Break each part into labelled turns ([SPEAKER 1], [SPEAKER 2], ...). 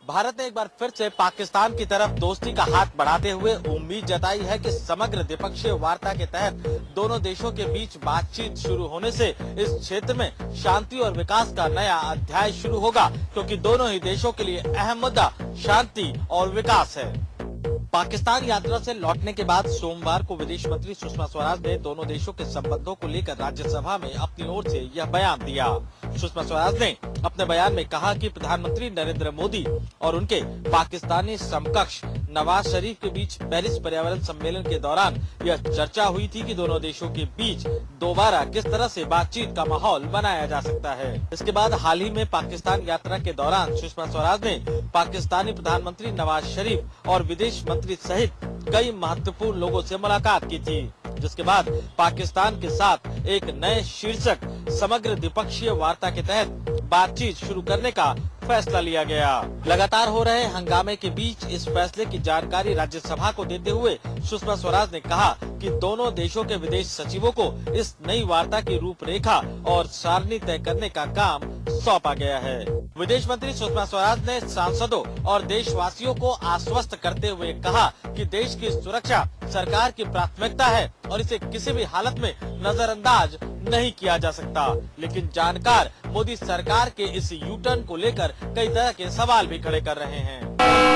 [SPEAKER 1] भारत ने एक बार फिर से पाकिस्तान की तरफ दोस्ती का हाथ बढ़ाते हुए उम्मीद जताई है कि समग्र द्विपक्षीय वार्ता के तहत दोनों देशों के बीच बातचीत शुरू होने से इस क्षेत्र में शांति और विकास का नया अध्याय शुरू होगा, क्योंकि दोनों ही देशों के लिए अहम मुद्दा शांति और विकास है। पाकिस्तान यात्रा से लौटने के बाद सोमवार को विदेश मंत्री सुषमा स्वराज ने दोनों देशों के संबंधों को लेकर राज्यसभा में अपनी ओर से यह बयान दिया। सुषमा स्वराज ने अपने बयान में कहा कि प्रधानमंत्री नरेंद्र मोदी और उनके पाकिस्तानी समकक्ष नवाज शरीफ के बीच पेरिस पर्यावरण सम्मेलन के दौरान यह चर्चा हुई थी कि दोनों देशों के बीच दोबारा किस तरह से बातचीत का माहौल बनाया जा सकता है। इसके बाद हाल ही में पाकिस्तान यात्रा के दौरान सुषमा स्वराज ने पाकिस्तानी प्रधानमंत्री नवाज शरीफ और विदेश मंत्री सहित कई महत्वपूर्ण लोगों से मुलाकात की थी, जिसके बाद पाकिस्तान के साथ एक नए शीर्षक समग्र द्विपक्षीय वार्ता के तहत बातचीत शुरू करने का फैसला लिया गया। लगातार हो रहे हंगामे के बीच इस फैसले की जानकारी राज्यसभा को देते हुए सुषमा स्वराज ने कहा कि दोनों देशों के विदेश सचिवों को इस नई वार्ता की रूपरेखा और सारणी तय करने का काम सौंपा गया है। विदेश मंत्री सुषमा स्वराज ने सांसदों और देशवासियों को आश्वस्त करते हुए कहा कि देश की सुरक्षा सरकार की प्राथमिकता है और इसे किसी भी हालत में नजरअंदाज नहीं किया जा सकता। लेकिन जानकार मोदी सरकार के इस यू टर्न को लेकर कई तरह के सवाल भी खड़े कर रहे हैं।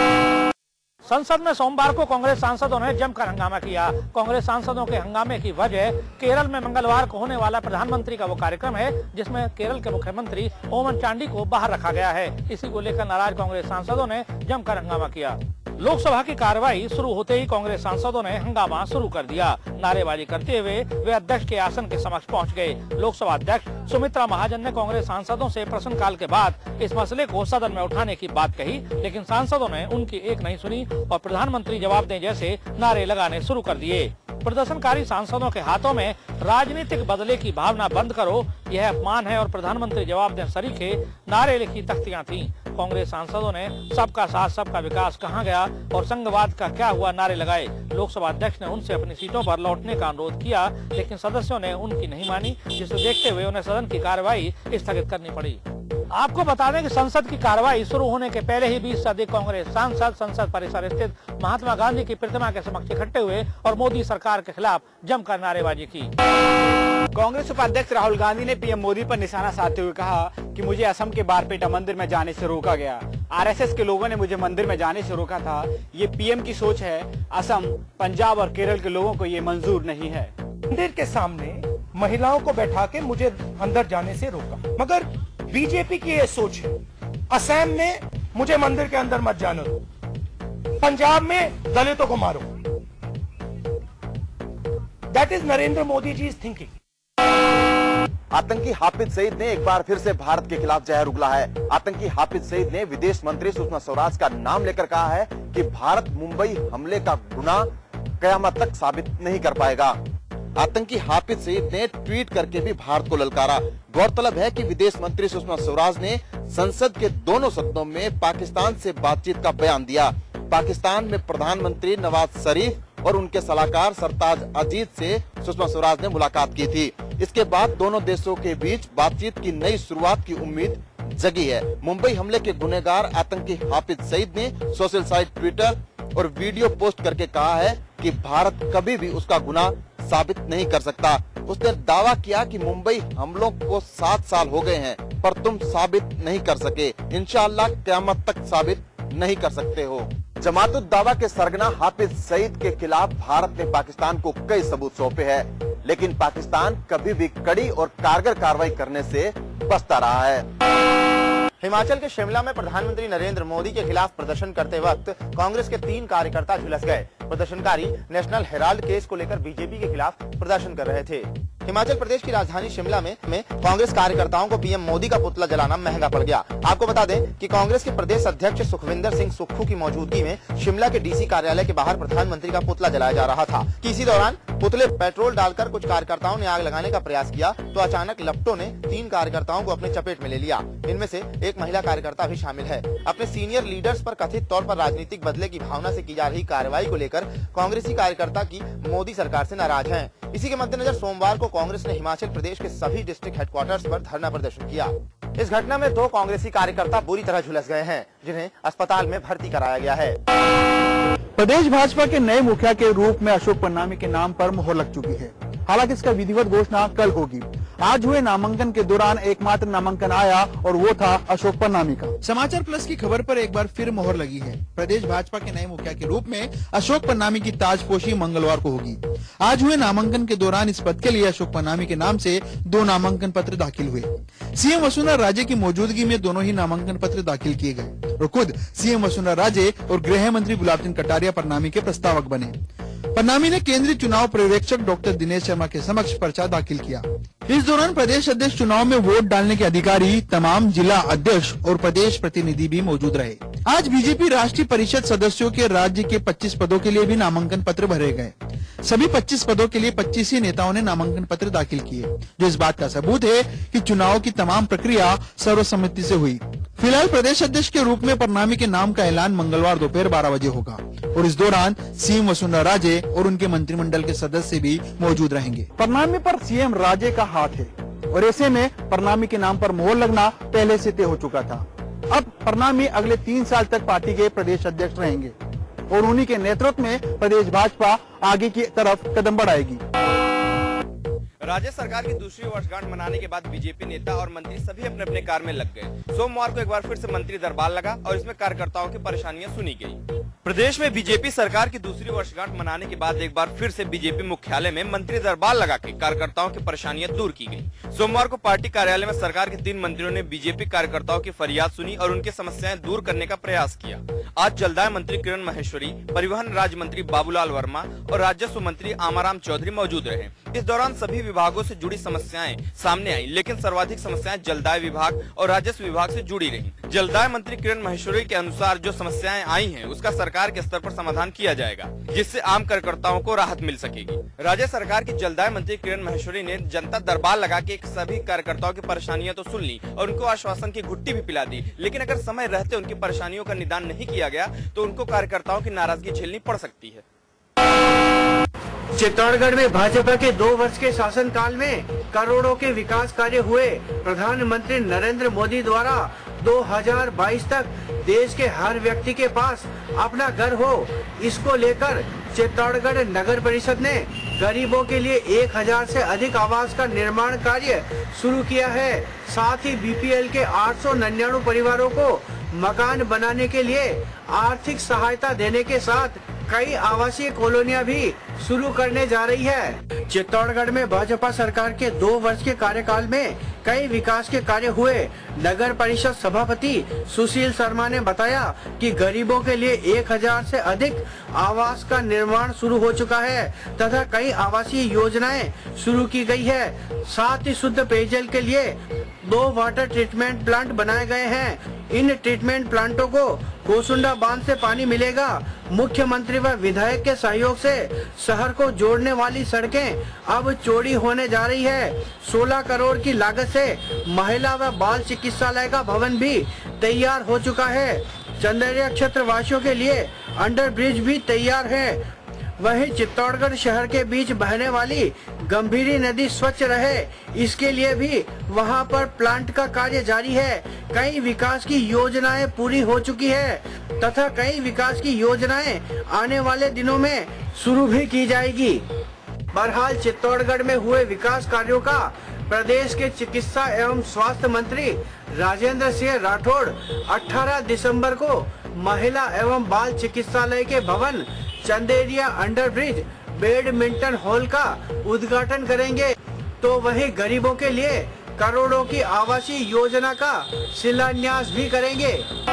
[SPEAKER 2] संसद में सोमवार को कांग्रेस सांसदों ने जमकर हंगामा किया। कांग्रेस सांसदों के हंगामे की वजह केरल में मंगलवार को होने वाला प्रधानमंत्री का वो कार्यक्रम है जिसमें केरल के मुख्यमंत्री ओमन चांडी को बाहर रखा गया है। इसी को लेकर नाराज कांग्रेस सांसदों ने जमकर हंगामा किया। लोकसभा की कार्रवाई शुरू होते ही कांग्रेस सांसदों ने हंगामा शुरू कर दिया। नारेबाजी करते हुए वे अध्यक्ष के आसन के समक्ष पहुंच गए। लोकसभा अध्यक्ष सुमित्रा महाजन ने कांग्रेस सांसदों से प्रश्नकाल के बाद इस मसले को सदन में उठाने की बात कही, लेकिन सांसदों ने उनकी एक नहीं सुनी और प्रधानमंत्री जवाब दें जैसे नारे लगाने शुरू कर दिए। प्रदर्शनकारी सांसदों के हाथों में राजनीतिक बदले की भावना बंद करो, यह अपमान है और प्रधानमंत्री जवाब दें सरीखे नारे लिखी तख्तियां थीं। कांग्रेस सांसदों ने सबका साथ सबका विकास कहां गया और संघवाद का क्या हुआ नारे लगाए। लोकसभा अध्यक्ष ने उनसे अपनी सीटों पर लौटने का अनुरोध किया, लेकिन सदस्यों ने उनकी नहीं मानी, जिसे देखते हुए उन्हें सदन की कार्रवाई स्थगित करनी पड़ी। आपको बता दें कि संसद की कार्रवाई शुरू होने के पहले ही 20 से अधिक कांग्रेस सांसद संसद परिसर स्थित महात्मा गांधी की प्रतिमा के समक्ष इकट्ठे हुए और मोदी सरकार के खिलाफ जमकर नारेबाजी की।
[SPEAKER 3] कांग्रेस उपाध्यक्ष राहुल गांधी ने पीएम मोदी पर निशाना साधते हुए कहा कि मुझे असम के बारपेटा मंदिर में जाने से रोका गया। आरएसएस के लोगों ने मुझे मंदिर में जाने से रोका था। ये पीएम की सोच है। असम, पंजाब और केरल के लोगों को ये मंजूर नहीं है।
[SPEAKER 4] मंदिर के सामने महिलाओं को बैठा के मुझे अंदर जाने से रोका, मगर बीजेपी की ये सोच है। असम में मुझे मंदिर के अंदर मत जाने दो, पंजाब में दलितों को मारो। That is Narendra Modi ji is thinking.
[SPEAKER 5] आतंकी हाफिज सईद ने एक बार फिर से भारत के खिलाफ जहर उगला है। आतंकी हाफिज सईद ने विदेश मंत्री सुषमा स्वराज का नाम लेकर कहा है कि भारत मुंबई हमले का गुनाह कयामत तक साबित नहीं कर पाएगा। आतंकी हाफिज सईद ने ट्वीट करके भी भारत को ललकारा। गौरतलब है कि विदेश मंत्री सुषमा स्वराज ने संसद के दोनों सदनों में पाकिस्तान से बातचीत का बयान दिया। पाकिस्तान में प्रधानमंत्री नवाज शरीफ और उनके सलाहकार सरताज अजीज से सुषमा स्वराज ने मुलाकात की थी। इसके बाद दोनों देशों के बीच बातचीत की नई शुरुआत की उम्मीद जगी है। मुंबई हमले के गुनहगार आतंकी हाफिज सईद ने सोशल साइट ट्विटर और वीडियो पोस्ट करके कहा है कि भारत कभी भी उसका गुनाह साबित नहीं कर सकता। उसने दावा किया कि मुंबई हमलों को 7 साल हो गए हैं, पर तुम साबित नहीं कर सके। इंशाअल्लाह क़यामत तक साबित नहीं कर सकते हो। जमात-उद-दावा के सरगना हाफिज सईद के खिलाफ भारत ने पाकिस्तान को कई सबूत सौंपे हैं, लेकिन पाकिस्तान कभी भी कड़ी और कारगर कार्रवाई करने से बचता रहा है।
[SPEAKER 6] हिमाचल के शिमला में प्रधानमंत्री नरेंद्र मोदी के खिलाफ प्रदर्शन करते वक्त कांग्रेस के 3 कार्यकर्ता झुलस गए। प्रदर्शनकारी नेशनल हेराल्ड केस को लेकर बीजेपी के खिलाफ प्रदर्शन कर रहे थे। हिमाचल प्रदेश की राजधानी शिमला में कांग्रेस कार्यकर्ताओं को पीएम मोदी का पुतला जलाना महंगा पड़ गया। आपको बता दें कि कांग्रेस के प्रदेश अध्यक्ष सुखविंदर सिंह सुक्खू की मौजूदगी में शिमला के डीसी कार्यालय के बाहर प्रधानमंत्री का पुतला जलाया जा रहा था। इसी दौरान पुतले पेट्रोल डालकर कुछ कार्यकर्ताओं ने आग लगाने का प्रयास किया तो अचानक लपटों ने 3 कार्यकर्ताओं को अपने चपेट में ले लिया। इनमें से एक महिला कार्यकर्ता भी शामिल है। अपने सीनियर लीडर्स पर कथित तौर पर राजनीतिक बदले की भावना से की जा रही कार्रवाई को लेकर कांग्रेसी कार्यकर्ता की मोदी सरकार से नाराज हैं। इसी के मद्देनजर सोमवार को कांग्रेस ने हिमाचल प्रदेश के सभी डिस्ट्रिक्ट हेडक्वार्टर्स पर धरना प्रदर्शन किया। इस घटना में 2 कांग्रेसी कार्यकर्ता बुरी तरह झुलस गए हैं, जिन्हें अस्पताल में भर्ती कराया गया है।
[SPEAKER 7] प्रदेश भाजपा के नए मुखिया के रूप में अशोक पन्नामी के नाम पर मुहर लग चुकी है। हालांकि इसका विधिवत घोषणा कल होगी। आज हुए नामांकन के दौरान एकमात्र नामांकन आया और वो था अशोक पन्नामी का। समाचार प्लस की खबर पर एक बार फिर मोहर लगी है। प्रदेश भाजपा के नए मुखिया के रूप में अशोक पन्नामी की ताजपोशी मंगलवार को होगी। आज हुए नामांकन के दौरान इस पद के लिए अशोक पन्नामी के नाम से 2 नामांकन पत्र दाखिल हुए। सीएम वसुंधरा राजे की मौजूदगी में दोनों ही नामांकन पत्र दाखिल किए गए और खुद सीएम वसुंधरा राजे और गृह मंत्री गुलाब चंद कटारिया पन्नामी के प्रस्तावक बने। पन्नामी ने केंद्रीय चुनाव पर्यवेक्षक डॉक्टर दिनेश शर्मा के समक्ष पर्चा दाखिल किया। इस दौरान प्रदेश अध्यक्ष चुनाव में वोट डालने के अधिकारी, तमाम जिला अध्यक्ष और प्रदेश प्रतिनिधि भी मौजूद रहे। आज बीजेपी राष्ट्रीय परिषद सदस्यों के राज्य के 25 पदों के लिए भी नामांकन पत्र भरे गए। सभी 25 पदों के लिए 25 ही नेताओं ने नामांकन पत्र दाखिल किए, जो इस बात का सबूत है कि चुनाव की तमाम प्रक्रिया सर्वसम्मति से हुई। फिलहाल प्रदेश अध्यक्ष के रूप में पन्नामी के नाम का ऐलान मंगलवार दोपहर 12 बजे होगा और इस दौरान सीएम वसुंधरा राजे और उनके मंत्रिमंडल के सदस्य भी मौजूद रहेंगे। पन्नामी पर सीएम राजे का हाथ है और ऐसे में पन्नामी के नाम पर मोहर लगना पहले से तय हो चुका था। अब पन्नामी अगले 3 साल तक पार्टी के प्रदेश अध्यक्ष रहेंगे और उन्हीं के नेतृत्व में प्रदेश भाजपा आगे की तरफ कदम बढ़ाएगी।
[SPEAKER 8] राज्य सरकार की दूसरी वर्षगांठ मनाने के बाद बीजेपी नेता और मंत्री सभी अपने अपने कार्य में लग गए। सोमवार को एक बार फिर से मंत्री दरबार लगा और इसमें कार्यकर्ताओं की परेशानियां सुनी गई। प्रदेश में बीजेपी सरकार की दूसरी वर्षगांठ मनाने के बाद एक बार फिर से बीजेपी मुख्यालय में मंत्री दरबार लगा के कार्यकर्ताओं की परेशानियां दूर की गई। सोमवार को पार्टी कार्यालय में सरकार के 3 मंत्रियों ने बीजेपी कार्यकर्ताओं की फरियाद सुनी और उनकी समस्याएं दूर करने का प्रयास किया। आज जलदाय मंत्री किरण माहेश्वरी, परिवहन राज्य मंत्री बाबूलाल वर्मा और राजस्व मंत्री आमाराम चौधरी मौजूद रहे। इस दौरान सभी विभागों से जुड़ी समस्याएं सामने आई, लेकिन सर्वाधिक समस्याएं जलदाय विभाग और राजस्व विभाग से जुड़ी रही। जलदाय मंत्री किरण माहेश्वरी के अनुसार जो समस्याएं आई हैं, उसका सरकार के स्तर पर समाधान किया जाएगा, जिससे आम कार्यकर्ताओं को राहत मिल सकेगी। राज्य सरकार की जलदाय मंत्री किरण माहेश्वरी ने जनता दरबार लगा के सभी कार्यकर्ताओं की परेशानियां तो सुन ली और उनको आश्वासन की घुट्टी भी पिला दी, लेकिन अगर समय रहते उनकी परेशानियों का निदान नहीं किया गया तो उनको कार्यकर्ताओं की नाराजगी झेलनी पड़ सकती है।
[SPEAKER 9] चित्तौड़गढ़ में भाजपा के 2 वर्ष के शासनकाल में करोड़ों के विकास कार्य हुए। प्रधानमंत्री नरेंद्र मोदी द्वारा 2022 तक देश के हर व्यक्ति के पास अपना घर हो, इसको लेकर चित्तौड़गढ़ नगर परिषद ने गरीबों के लिए 1000 से अधिक आवास का निर्माण कार्य शुरू किया है। साथ ही बीपीएल के 899 परिवारों को मकान बनाने के लिए आर्थिक सहायता देने के साथ कई आवासीय कॉलोनियां भी शुरू करने जा रही है। चित्तौड़गढ़ में भाजपा सरकार के 2 वर्ष के कार्यकाल में कई विकास के कार्य हुए। नगर परिषद सभापति सुशील शर्मा ने बताया कि गरीबों के लिए 1000 से अधिक आवास का निर्माण शुरू हो चुका है तथा कई आवासीय योजनाएं शुरू की गई है। साथ ही शुद्ध पेयजल के लिए 2 वाटर ट्रीटमेंट प्लांट बनाए गए हैं। इन ट्रीटमेंट प्लांटों को गोसुंडा बांध से पानी मिलेगा। मुख्यमंत्री व विधायक के सहयोग से शहर को जोड़ने वाली सड़कें अब चौड़ी होने जा रही है। 16 करोड़ की लागत से महिला व बाल चिकित्सालय का भवन भी तैयार हो चुका है। चंदेरिया क्षेत्र वासियों के लिए अंडर ब्रिज भी तैयार है। वहीं चित्तौड़गढ़ शहर के बीच बहने वाली गंभीरी नदी स्वच्छ रहे, इसके लिए भी वहां पर प्लांट का कार्य जारी है। कई विकास की योजनाएं पूरी हो चुकी है तथा कई विकास की योजनाएं आने वाले दिनों में शुरू भी की जाएगी। बहरहाल चित्तौड़गढ़ में हुए विकास कार्यों का प्रदेश के चिकित्सा एवं स्वास्थ्य मंत्री राजेंद्र सिंह राठौड़ 18 दिसंबर को महिला एवं बाल चिकित्सालय के भवन Chanderia under bridge badminton hall का उद्घाटन करेंगे, तो वहीं गरीबों के लिए करोड़ों की आवासीय योजना का शिलान्यास भी करेंगे।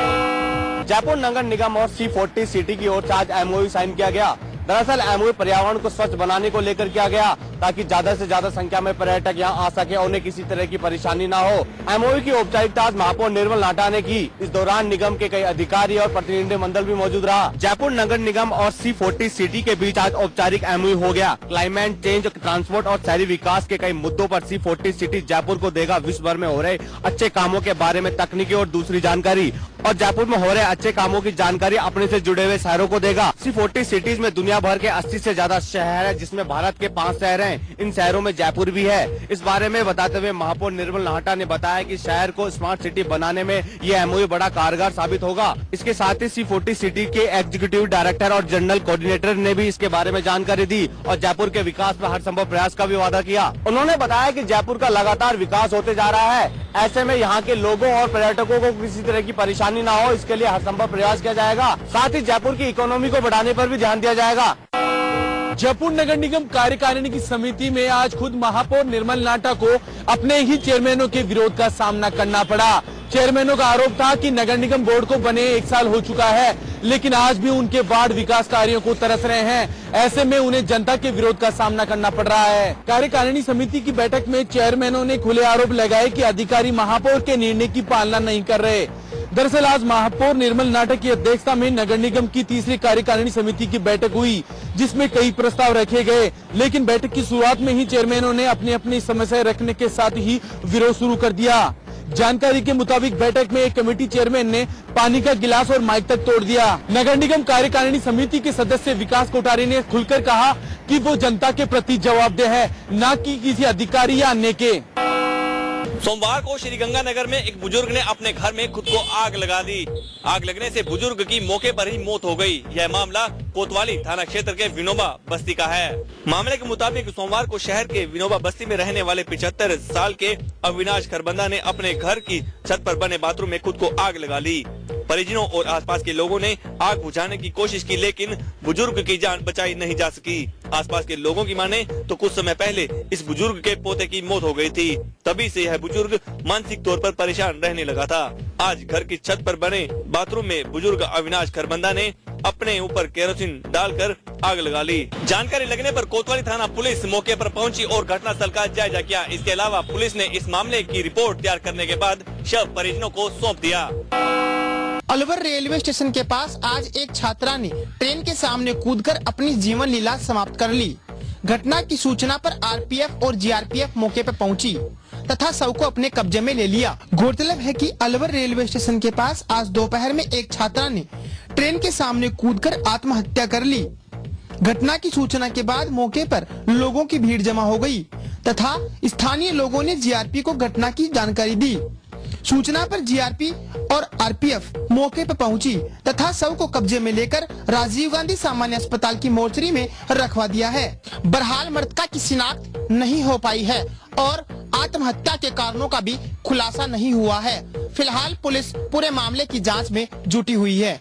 [SPEAKER 8] जयपुर नगर निगम और C40 सिटी की ओर से आज MOU साइन किया गया। दरअसल MOU पर्यावरण को स्वच्छ बनाने को लेकर किया गया ताकि ज्यादा से ज्यादा संख्या में पर्यटक यहां आ सके और उन्हें किसी तरह की परेशानी ना हो। MOU की औपचारिकता आज महापौर निर्मल नाटा ने की। इस दौरान निगम के कई अधिकारी और प्रतिनिधि मंडल भी मौजूद रहा। जयपुर नगर निगम और C40 सिटी के बीच आज औपचारिक MOU हो गया। क्लाइमेट चेंज, ट्रांसपोर्ट और शहरी विकास के कई मुद्दों पर C40 सिटी जयपुर को देगा विश्व भर में हो रहे अच्छे कामों के बारे में तकनीकी और दूसरी जानकारी। और जयपुर में हो रहे अच्छे कामों की जानकारी अपने से जुड़े हुए शहरों को देगा। C40 सिटीज में दुनिया भर के 80 से ज्यादा शहर है, जिसमें भारत के 5 शहर हैं। इन शहरों में जयपुर भी है। इस बारे में बताते हुए महापौर निर्मल नाहटा ने बताया कि शहर को स्मार्ट सिटी बनाने में ये MOU बड़ा कारगर साबित होगा। इसके साथ ही C40 सिटी के एग्जीक्यूटिव डायरेक्टर और जनरल कोऑर्डिनेटर ने भी इसके बारे में जानकारी दी और जयपुर के विकास में हर संभव प्रयास का भी वादा किया। उन्होंने बताया कि जयपुर का लगातार विकास होते जा रहा है, ऐसे में यहाँ के लोगों और पर्यटकों को किसी तरह की परेशानी न हो, इसके लिए हर संभव प्रयास किया जाएगा। साथ ही जयपुर की इकोनॉमी को बढ़ाने पर भी ध्यान दिया जाएगा।
[SPEAKER 10] जयपुर नगर निगम कार्यकारिणी की समिति में आज खुद महापौर निर्मल नाहटा को अपने ही चेयरमैनों के विरोध का सामना करना पड़ा। चेयरमैनों का आरोप था कि नगर निगम बोर्ड को बने 1 साल हो चुका है, लेकिन आज भी उनके वार्ड विकास कार्यों को तरस रहे हैं। ऐसे में उन्हें जनता के विरोध का सामना करना पड़ रहा है। कार्यकारिणी समिति की बैठक में चेयरमैनों ने खुले आरोप लगाए कि अधिकारी महापौर के निर्णय की पालना नहीं कर रहे। दरअसल आज महापौर निर्मल नाहटा की अध्यक्षता में नगर निगम की तीसरी कार्यकारिणी समिति की बैठक हुई, जिसमें कई प्रस्ताव रखे गए, लेकिन बैठक की शुरुआत में ही चेयरमैनों ने अपनी अपनी समस्याएं रखने के साथ ही विरोध शुरू कर दिया। जानकारी के मुताबिक बैठक में एक कमेटी चेयरमैन ने पानी का गिलास और माइक तक तोड़ दिया। नगर निगम कार्यकारिणी समिति के सदस्य विकास कोठारी ने खुलकर कहा कि वो जनता के प्रति जवाबदेह है, न कि किसी अधिकारी या अन्य के।
[SPEAKER 8] सोमवार को श्रीगंगानगर में एक बुजुर्ग ने अपने घर में खुद को आग लगा दी। आग लगने से बुजुर्ग की मौके पर ही मौत हो गई। यह मामला कोतवाली थाना क्षेत्र के विनोबा बस्ती का है। मामले के मुताबिक सोमवार को शहर के विनोबा बस्ती में रहने वाले 75 साल के अविनाश खरबंदा ने अपने घर की छत पर बने बाथरूम में खुद को आग लगा ली। परिजनों और आसपास के लोगों ने आग बुझाने की कोशिश की, लेकिन बुजुर्ग की जान बचाई नहीं जा सकी। आसपास के लोगों की माने तो कुछ समय पहले इस बुजुर्ग के पोते की मौत हो गई थी। तभी से यह बुजुर्ग मानसिक तौर पर परेशान रहने लगा था। आज घर की छत पर बने बाथरूम में बुजुर्ग अविनाश खरबंदा ने अपने ऊपर केरोसिन डालकर आग लगा ली। जानकारी लगने पर कोतवाली थाना पुलिस मौके पर पहुंची और घटनास्थल का जायजा किया। इसके अलावा पुलिस ने इस मामले की रिपोर्ट तैयार करने के बाद शव परिजनों को सौंप दिया।
[SPEAKER 11] अलवर रेलवे स्टेशन के पास आज एक छात्रा ने ट्रेन के सामने कूदकर अपनी जीवन लीला समाप्त कर ली। घटना की सूचना पर आरपीएफ और जीआरपीएफ मौके पर पहुंची तथा शव को अपने कब्जे में ले लिया। गौरतलब है कि अलवर रेलवे स्टेशन के पास आज दोपहर में एक छात्रा ने ट्रेन के सामने कूदकर आत्महत्या कर ली। घटना की सूचना के बाद मौके पर लोगों की भीड़ जमा हो गई तथा स्थानीय लोगों ने जीआरपी को घटना की जानकारी दी। सूचना पर जीआरपी और आरपीएफ मौके पर पहुंची तथा शव को कब्जे में लेकर राजीव गांधी सामान्य अस्पताल की मोर्चरी में रखवा दिया है। बहरहाल मृतका की शिनाख्त नहीं हो पाई है और आत्महत्या के कारणों का भी खुलासा नहीं हुआ है। फिलहाल पुलिस पूरे मामले की जांच में जुटी हुई है।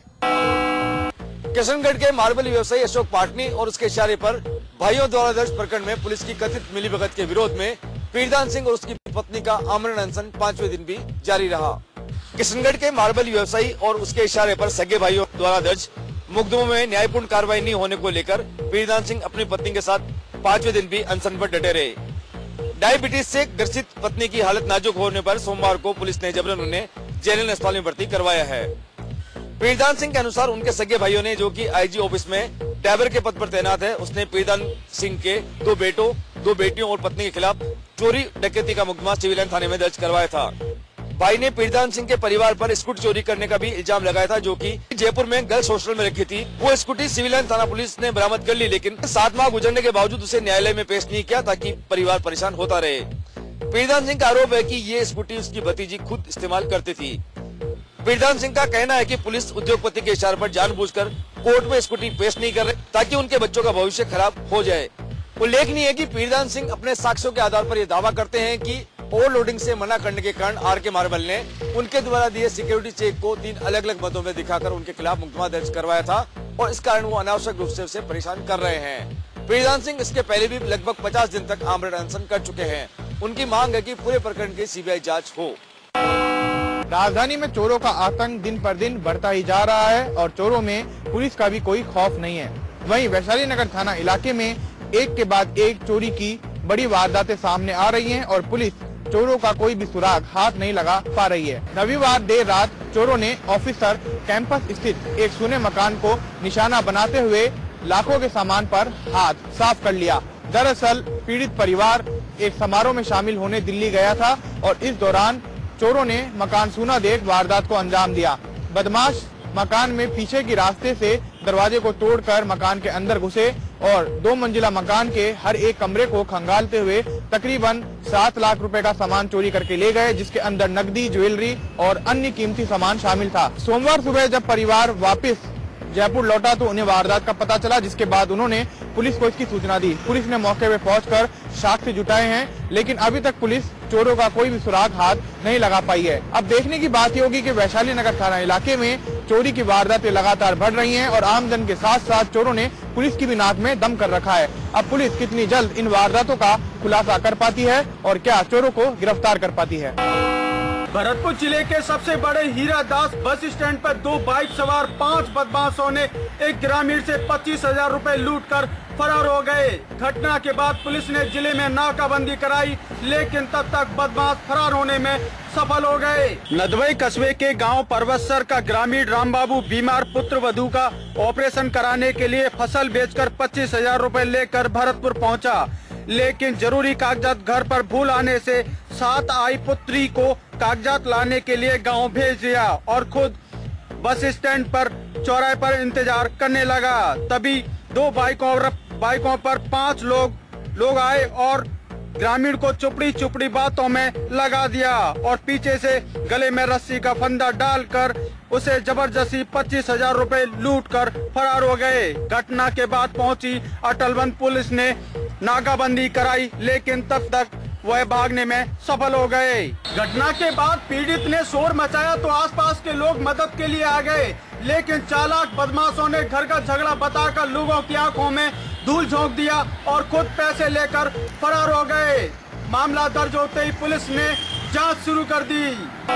[SPEAKER 12] किशनगढ़ के मार्बल व्यवसायी अशोक पाटनी और उसके इशारे पर भाइयों द्वारा दर्ज प्रकरण में पुलिस की कथित मिलीभगत के विरोध में पीरदान सिंह और उसकी पत्नी का आमरण अनशन 5वें दिन भी जारी रहा। किशनगढ़ के मार्बल व्यवसायी और उसके इशारे पर सगे भाइयों द्वारा दर्ज मुकदमों में न्यायपूर्ण कार्रवाई नहीं होने को लेकर पीरदान सिंह अपनी पत्नी के साथ 5वें दिन भी अनशन पर डटे रहे। डायबिटीज से ग्रसित पत्नी की हालत नाजुक होने पर सोमवार को पुलिस ने जबरन उन्हें जेएनएल अस्पताल में भर्ती करवाया है। पीरदान सिंह के अनुसार उनके सगे भाइयों ने, जो कि आईजी ऑफिस में टैबर के पद पर तैनात है, उसने पीरदान सिंह के 2 बेटों, 2 बेटियों और पत्नी के खिलाफ चोरी डकैती का मुकदमा सिविल लाइन थाने में दर्ज करवाया था। भाई ने पीरदान सिंह के परिवार पर स्कूटी चोरी करने का भी इल्जाम लगाया था, जो कि जयपुर में गर्ल्स हॉस्टल में रखी थी। वो स्कूटी सिविल लाइन थाना पुलिस ने बरामद कर ली, लेकिन 7 माह गुजरने के बावजूद उसे न्यायालय में पेश नहीं किया ताकि परिवार परेशान होता रहे। पीरदान सिंह का आरोप है कि ये स्कूटी उसकी भतीजी खुद इस्तेमाल करती थी। पीरदान सिंह का कहना है कि पुलिस उद्योगपति के इशारे पर जानबूझकर कोर्ट में स्कूटी पेश नहीं कर रहे ताकि उनके बच्चों का भविष्य खराब हो जाए। उल्लेखनीय है कि पीरदान सिंह अपने साक्ष्यों के आधार पर यह दावा करते हैं कि ओवरलोडिंग से मना करने के कारण आर.के. मार्बल ने उनके द्वारा दिए सिक्योरिटी चेक को 3 अलग अलग मदों में दिखाकर उनके खिलाफ मुकदमा दर्ज करवाया था और इस कारण वो अनावश्यक रूप से उसे परेशान कर रहे हैं। पीरदान सिंह इसके पहले भी लगभग 50 दिन तक आमरण अनशन कर चुके हैं। उनकी मांग है कि पूरे प्रकरण की सीबीआई जांच हो।
[SPEAKER 13] राजधानी में चोरों का आतंक दिन पर दिन बढ़ता ही जा रहा है और चोरों में पुलिस का भी कोई खौफ नहीं है। वहीं वैशाली नगर थाना इलाके में एक के बाद एक चोरी की बड़ी वारदातें सामने आ रही हैं और पुलिस चोरों का कोई भी सुराग हाथ नहीं लगा पा रही है। रविवार देर रात चोरों ने ऑफिसर कैंपस स्थित एक सुने मकान को निशाना बनाते हुए लाखों के सामान पर हाथ साफ कर लिया। दरअसल पीड़ित परिवार एक समारोह में शामिल होने दिल्ली गया था और इस दौरान चोरों ने मकान सूना देख वारदात को अंजाम दिया। बदमाश मकान में पीछे की रास्ते से दरवाजे को तोड़कर मकान के अंदर घुसे और 2 मंजिला मकान के हर एक कमरे को खंगालते हुए तकरीबन 7 लाख रुपए का सामान चोरी करके ले गए, जिसके अंदर नकदी, ज्वेलरी और अन्य कीमती सामान शामिल था। सोमवार सुबह जब परिवार वापस जयपुर लौटा तो उन्हें वारदात का पता चला, जिसके बाद उन्होंने पुलिस को इसकी सूचना दी। पुलिस ने मौके पर पहुंचकर साक्ष्य जुटाए हैं, लेकिन अभी तक पुलिस चोरों का कोई भी सुराग हाथ नहीं लगा पाई है। अब देखने की बात ये होगी कि वैशाली नगर थाना इलाके में चोरी की वारदातें लगातार बढ़ रही हैं और आमजन के साथ साथ चोरों ने पुलिस की भी नाक में दम कर रखा है। अब पुलिस कितनी जल्द इन वारदातों का खुलासा कर पाती है और क्या चोरों को गिरफ्तार कर पाती है।
[SPEAKER 14] भरतपुर जिले के सबसे बड़े हीरादास बस स्टैंड पर 2 बाइक सवार 5 बदमाशों ने एक ग्रामीण से 25,000 रुपए लूटकर फरार हो गए। घटना के बाद पुलिस ने जिले में नाकाबंदी कराई, लेकिन तब तक बदमाश फरार होने में सफल हो गए। नदवई कस्बे के गांव परवतसर का ग्रामीण रामबाबू बीमार पुत्र वधू का ऑपरेशन कराने के लिए फसल बेचकर 25,000 रुपए लेकर भरतपुर पहुंचा, लेकिन जरूरी कागजात घर पर भूल आने से साथ आई पुत्री को कागजात लाने के लिए गांव भेज दिया और खुद बस स्टैंड पर चौराहे पर इंतजार करने लगा। तभी 2 बाइकों पर 5 लोग आए और ग्रामीण को चुपड़ी बातों में लगा दिया और पीछे से गले में रस्सी का फंदा डालकर उसे जबरदस्ती 25,000 रुपए लूटकर फरार हो गए। घटना के बाद पहुंची अटलबंद पुलिस ने नाकाबंदी कराई, लेकिन तब तक वह भागने में सफल हो गए। घटना के बाद पीड़ित ने शोर मचाया तो आसपास के लोग मदद के लिए आ गए, लेकिन चालाक बदमाशों ने घर का झगड़ा बताकर लोगों की आंखों में धूल झोंक दिया और खुद पैसे लेकर फरार हो गए। मामला दर्ज होते ही पुलिस ने जांच शुरू कर दी।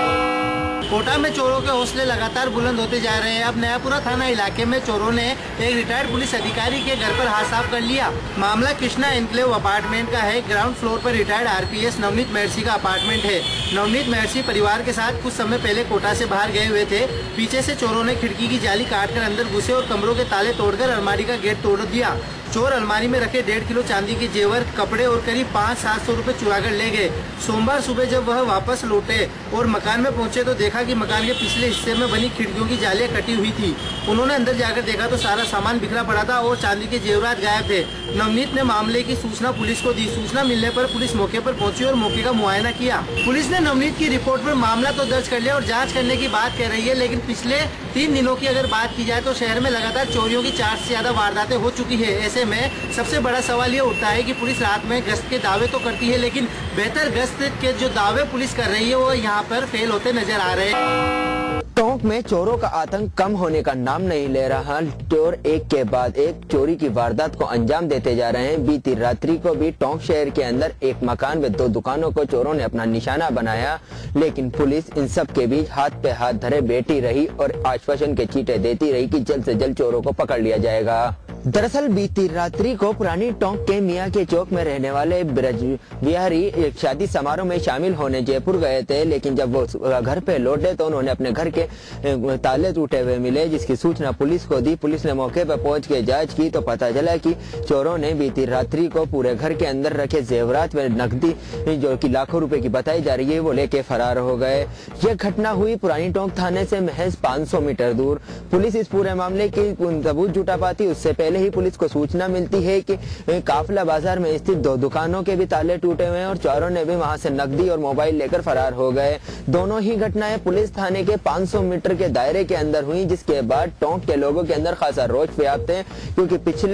[SPEAKER 15] कोटा में चोरों के हौसले लगातार बुलंद होते जा रहे हैं। अब नयापुरा थाना इलाके में चोरों ने एक रिटायर्ड पुलिस अधिकारी के घर पर हाथ साफ कर लिया। मामला कृष्णा एनक्लेव अपार्टमेंट का है। ग्राउंड फ्लोर पर रिटायर्ड आरपीएस नवनीत महर्षि का अपार्टमेंट है। नवनीत महर्षि परिवार के साथ कुछ समय पहले कोटा से बाहर गए हुए थे। पीछे से चोरों ने खिड़की की जाली काटकर अंदर घुसे और कमरों के ताले तोड़कर अलमारी का गेट तोड़ दिया। चोर अलमारी में रखे 1.5 किलो चांदी के जेवर, कपड़े और करीब 500-700 रुपए चुरा कर ले गए। सोमवार सुबह जब वह वापस लौटे और मकान में पहुंचे तो देखा कि मकान के पिछले हिस्से में बनी खिड़कियों की जालियां कटी हुई थी। उन्होंने अंदर जाकर देखा तो सारा सामान बिखरा पड़ा था और चांदी के जेवरात गायब थे। नवनीत ने मामले की सूचना पुलिस को दी। सूचना मिलने पर पुलिस मौके पर पहुंची और मौके का मुआयना किया। पुलिस ने नवनीत की रिपोर्ट पर मामला तो दर्ज कर लिया और जाँच करने की बात कह रही है, लेकिन पिछले 3 दिनों की अगर बात की जाए तो शहर में लगातार चोरियों की 4 से ज्यादा वारदातें हो चुकी है। ऐसे में सबसे बड़ा सवाल ये उठता है कि पुलिस रात में गश्त के दावे तो करती है, लेकिन बेहतर गश्त के जो दावे पुलिस कर रही है वो यहाँ पर फेल होते नजर आ रहे हैं।
[SPEAKER 16] टोंक में चोरों का आतंक कम होने का नाम नहीं ले रहा। चोर एक के बाद एक चोरी की वारदात को अंजाम देते जा रहे हैं। बीती रात्रि को भी टोंक शहर के अंदर एक मकान में 2 दुकानों को चोरों ने अपना निशाना बनाया, लेकिन पुलिस इन सब के बीच हाथ पे हाथ धरे बैठी रही और आश्वासन के चीटे देती रही कि जल्द से जल्द चोरों को पकड़ लिया जाएगा। दरअसल बीती रात्रि को पुरानी टोंक के मियाँ के चौक में रहने वाले ब्रज बिहारी एक शादी समारोह में शामिल होने जयपुर गए थे, लेकिन जब वो घर पे लौटे तो उन्होंने अपने घर के ताले टूटे हुए मिले, जिसकी सूचना पुलिस को दी। पुलिस ने मौके पर पहुंच के जांच की तो पता चला कि चोरों ने बीती रात्रि को पूरे घर के अंदर रखे जेवरात में नकदी जो कि लाखों रुपए की बताई जा रही है वो लेके फरार हो गए। यह घटना हुई पुरानी टोंक थाने से महज 500 मीटर दूर। पुलिस इस पूरे मामले की सबूत जुटा पाती उससे पहले ही पुलिस को सूचना मिलती है कि काफला बाजार में स्थित 2 दुकानों के भी ताले टूटे हुए हैं और चोरों ने भी वहां से नकदी और मोबाइल लेकर फरार हो गए। दोनों ही घटनाएं पुलिस थाने के 500 मीटर के दायरे के अंदर हुई, जिसके बाद टोंक के लोगों के अंदर खासा रोष व्याप्त है, क्योंकि पिछले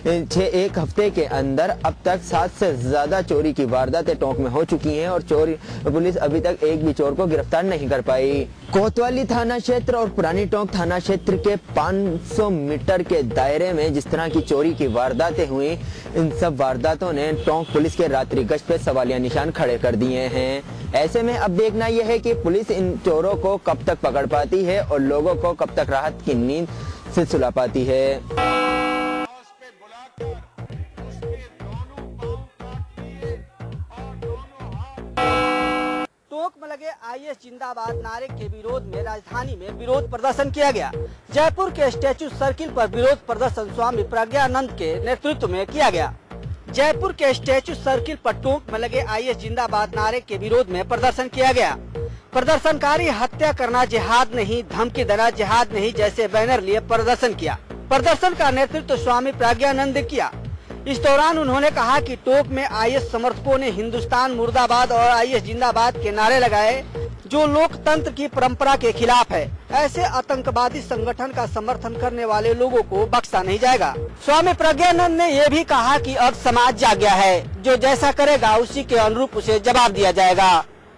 [SPEAKER 16] 1 हफ्ते के अंदर अब तक 7 से ज्यादा चोरी की वारदातें टोंक में हो चुकी हैं और पुलिस अभी तक एक भी चोर को गिरफ्तार नहीं कर पाई। कोतवाली थाना क्षेत्र और पुरानी टोंक थाना क्षेत्र के 500 मीटर के दायरे में जिस तरह की चोरी की वारदातें हुई, इन सब वारदातों ने टोंक पुलिस के रात्रि गश्त पे सवालिया निशान खड़े कर दिए हैं। ऐसे में अब देखना यह है कि पुलिस इन चोरों को कब तक पकड़ पाती है और लोगों को कब तक राहत की नींद से सुला पाती है।
[SPEAKER 17] टोंक में लगे आईएएस जिंदाबाद नारे के विरोध में राजधानी में विरोध प्रदर्शन किया गया। जयपुर के स्टैचू सर्किल पर विरोध प्रदर्शन स्वामी प्रज्ञानंद के नेतृत्व में किया गया। जयपुर के स्टैचू सर्किल पर टोंक में लगे आईएएस जिंदाबाद नारे के विरोध में प्रदर्शन किया गया। प्रदर्शनकारी हत्या करना जिहाद नहीं, धमकी देना जिहाद नहीं जैसे बैनर लिए प्रदर्शन किया। प्रदर्शन का नेतृत्व स्वामी प्रज्ञानंद ने किया। इस दौरान उन्होंने कहा कि टोंक में आईएस समर्थकों ने हिंदुस्तान मुर्दाबाद और आईएस जिंदाबाद के नारे लगाए, जो लोकतंत्र की परंपरा के खिलाफ है। ऐसे आतंकवादी संगठन का समर्थन करने वाले लोगों को बख्शा नहीं जाएगा। स्वामी प्रज्ञानंद ने ये भी कहा कि अब समाज जाग गया है, जो जैसा करेगा उसी के अनुरूप उसे जवाब दिया जाएगा।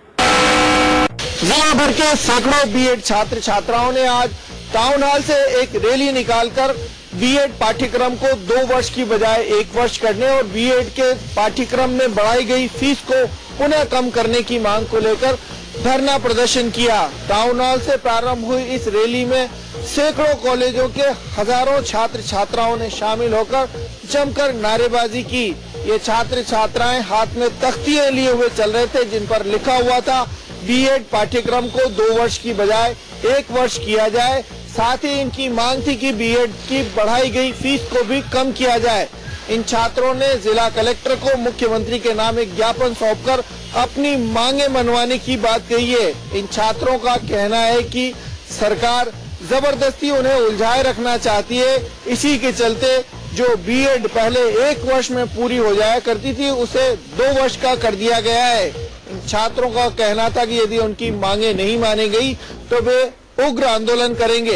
[SPEAKER 18] जिला भर के सैकड़ों बीएड छात्र छात्राओं ने आज टाउन हॉल से एक रैली निकालकर बीएड पाठ्यक्रम को 2 वर्ष की बजाय 1 वर्ष करने और बीएड के पाठ्यक्रम में बढ़ाई गई फीस को पुनः कम करने की मांग को लेकर धरना प्रदर्शन किया। टाउन हॉल से प्रारंभ हुई इस रैली में सैकड़ों कॉलेजों के हजारों छात्र छात्राओं ने शामिल होकर जमकर नारेबाजी की। ये छात्र छात्राएं हाथ में तख्तियां लिए हुए चल रहे थे, जिन पर लिखा हुआ था बीएड पाठ्यक्रम को 2 वर्ष की बजाय 1 वर्ष किया जाए। साथ ही इनकी मांग थी कि बीएड की बढ़ाई गई फीस को भी कम किया जाए। इन छात्रों ने जिला कलेक्टर को मुख्यमंत्री के नाम एक ज्ञापन सौंपकर अपनी मांगे मनवाने की बात कही है। इन छात्रों का कहना है कि सरकार जबरदस्ती उन्हें उलझाए रखना चाहती है। इसी के चलते जो बीएड पहले 1 वर्ष में पूरी हो जाया करती थी, उसे 2 वर्ष का कर दिया गया है। इन छात्रों का कहना था कि यदि उनकी मांगे नहीं मानी गई तो वे उग्र आंदोलन करेंगे।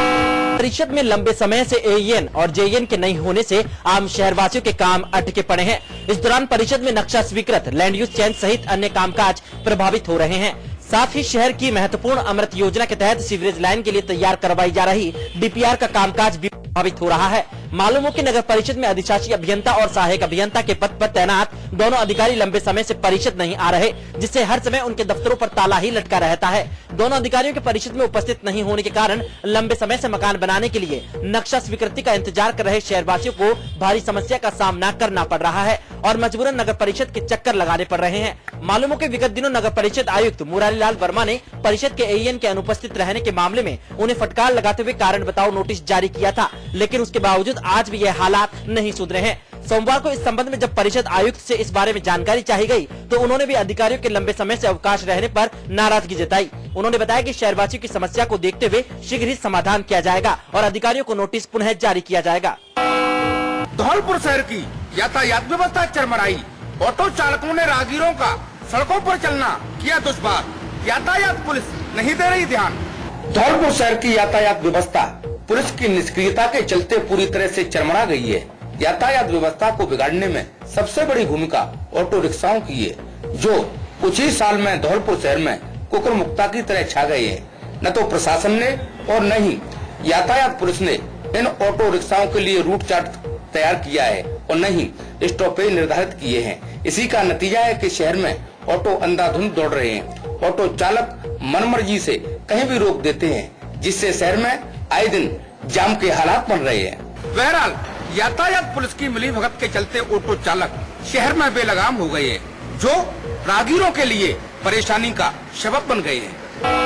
[SPEAKER 19] परिषद में लंबे समय से एईएन और जेईएन के नहीं होने से आम शहरवासियों के काम अटके पड़े हैं। इस दौरान परिषद में नक्शा स्वीकृत, लैंड यूज चेंज सहित अन्य कामकाज प्रभावित हो रहे हैं। साथ ही शहर की महत्वपूर्ण अमृत योजना के तहत सीवरेज लाइन के लिए तैयार करवाई जा रही डीपीआर का कामकाज भी प्रभावित हो रहा है। मालूम हो कि नगर परिषद में अधिशासी अभियंता और सहायक अभियंता के पद पर तैनात दोनों अधिकारी लंबे समय से परिषद नहीं आ रहे, जिससे हर समय उनके दफ्तरों पर ताला ही लटका रहता है। दोनों अधिकारियों के परिषद में उपस्थित नहीं होने के कारण लंबे समय से मकान बनाने के लिए नक्शा स्वीकृति का इंतजार कर रहे शहरवासियों को भारी समस्या का सामना करना पड़ रहा है और मजबूरन नगर परिषद के चक्कर लगाने पड़ रहे हैं। मालूम हो कि विगत दिनों नगर परिषद आयुक्त मुरारीलाल वर्मा ने परिषद के एईएन के अनुपस्थित रहने के मामले में उन्हें फटकार लगाते हुए कारण बताओ नोटिस जारी किया था, लेकिन उसके बावजूद आज भी यह हालात नहीं सुधरे हैं। सोमवार को इस संबंध में जब परिषद आयुक्त से इस बारे में जानकारी चाही गई तो उन्होंने भी अधिकारियों के लंबे समय से अवकाश रहने पर नाराजगी जताई। उन्होंने बताया कि शहरवासियों की समस्या को देखते हुए शीघ्र ही समाधान किया जाएगा और अधिकारियों को नोटिस पुनः जारी किया जाएगा।
[SPEAKER 4] धौलपुर शहर की यातायात व्यवस्था चरमराई, ऑटो चालकों ने राहगीरों का सड़कों पर चलना किया दुश्वार, यातायात पुलिस नहीं दे रही ध्यान।
[SPEAKER 20] धौलपुर शहर की यातायात व्यवस्था पुलिस की निष्क्रियता के चलते पूरी तरह से चरमरा गई है। यातायात व्यवस्था को बिगाड़ने में सबसे बड़ी भूमिका ऑटो रिक्शाओं की है, जो कुछ ही साल में धौलपुर शहर में कुकुर मुक्ता की तरह छा गए हैं। न तो प्रशासन ने और न ही यातायात पुलिस ने इन ऑटो रिक्शाओं के लिए रूट चार्ट तैयार किया है और न ही स्टॉपेज निर्धारित किए हैं। इसी का नतीजा है कि शहर में ऑटो अंधाधुंध दौड़ रहे हैं। ऑटो चालक मनमर्जी से कहीं भी रोक देते हैं, जिससे शहर में आए दिन जाम के हालात बन रहे हैं।
[SPEAKER 4] बहरहाल यातायात पुलिस की मिलीभगत के चलते ऑटो चालक शहर में बेलगाम हो गए हैं, जो राहगीरों के लिए परेशानी का सबब बन गए हैं।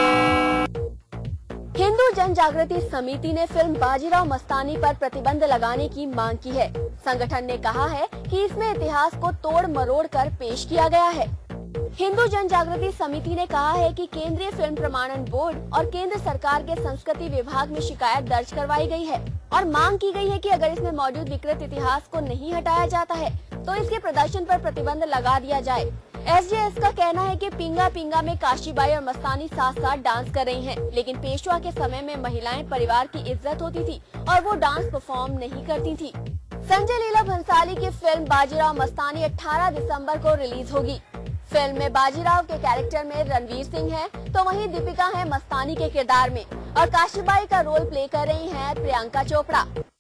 [SPEAKER 21] हिंदू जन जागृति समिति ने फिल्म बाजीराव मस्तानी पर प्रतिबंध लगाने की मांग की है। संगठन ने कहा है कि इसमें इतिहास को तोड़ मरोड़ कर पेश किया गया है। हिंदू जन जागृति समिति ने कहा है कि केंद्रीय फिल्म प्रमाणन बोर्ड और केंद्र सरकार के संस्कृति विभाग में शिकायत दर्ज करवाई गई है और मांग की गई है कि अगर इसमें मौजूद विकृत इतिहास को नहीं हटाया जाता है तो इसके प्रदर्शन पर प्रतिबंध लगा दिया जाए। एसजेएस का कहना है कि पिंगा पिंगा में काशीबाई और मस्तानी साथ साथ डांस कर रही हैं, लेकिन पेशवा के समय में महिलाएं परिवार की इज्जत होती थी और वो डांस परफॉर्म नहीं करती थी। संजय लीला भंसाली की फिल्म बाजीराव मस्तानी 18 दिसंबर को रिलीज होगी। फिल्म में बाजीराव के कैरेक्टर में रणवीर सिंह है, तो वहीं दीपिका है मस्तानी के किरदार में और काशीबाई का रोल प्ले कर रही हैं प्रियंका चोपड़ा।